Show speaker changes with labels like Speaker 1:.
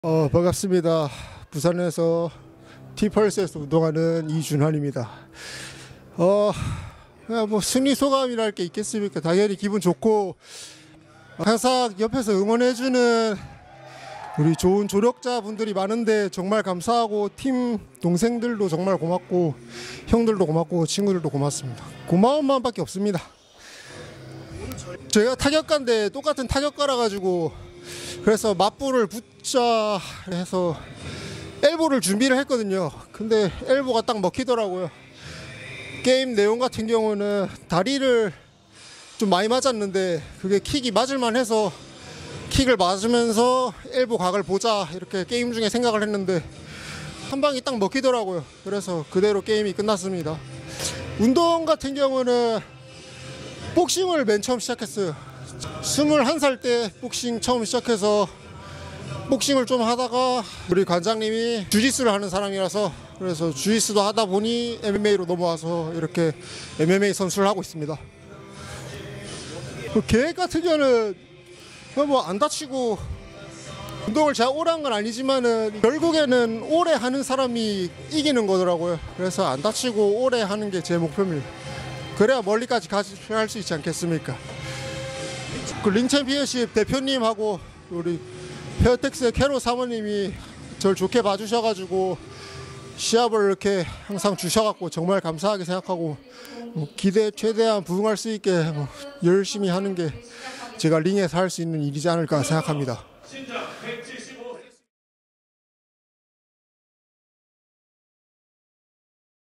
Speaker 1: 반갑습니다. 부산에서 티펄스에서 운동하는 이준환입니다. 그냥 뭐 승리 소감이랄 게 있겠습니까? 당연히 기분 좋고 항상 옆에서 응원해주는 우리 좋은 조력자분들이 많은데 정말 감사하고 팀 동생들도 정말 고맙고 형들도 고맙고 친구들도 고맙습니다. 고마운 마음밖에 없습니다. 제가 타격가인데 똑같은 타격가라 가지고 그래서 맞불을 붙자 해서 엘보를 준비를 했거든요. 근데 엘보가 딱 먹히더라고요. 게임 내용 같은 경우는 다리를 좀 많이 맞았는데 그게 킥이 맞을만 해서 킥을 맞으면서 엘보 각을 보자 이렇게 게임 중에 생각을 했는데 한 방이 딱 먹히더라고요. 그래서 그대로 게임이 끝났습니다. 운동 같은 경우는 복싱을 맨 처음 시작했어요. 21살 때 복싱 처음 시작해서 복싱을 좀 하다가 우리 관장님이 주짓수를 하는 사람이라서 그래서 주짓수도 하다 보니 MMA로 넘어와서 이렇게 MMA 선수를 하고 있습니다. 계획 같은 경우는 뭐 안 다치고 운동을 제가 오래 한 건 아니지만은 결국에는 오래 하는 사람이 이기는 거더라고요. 그래서 안 다치고 오래 하는 게 제 목표입니다. 그래야 멀리까지 갈 수 있지 않겠습니까? 그 링챔피언십 대표님하고 우리 페어텍스의 캐로 사모님이 저를 좋게 봐주셔가지고 시합을 이렇게 항상 주셔갖고 정말 감사하게 생각하고 기대에 최대한 부응할 수 있게 열심히 하는 게 제가 링에서 할 수 있는 일이지 않을까 생각합니다.